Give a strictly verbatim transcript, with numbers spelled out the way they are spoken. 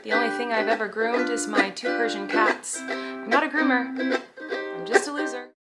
The only thing I've ever groomed is my two Persian cats. I'm not a groomer, I'm just a loser.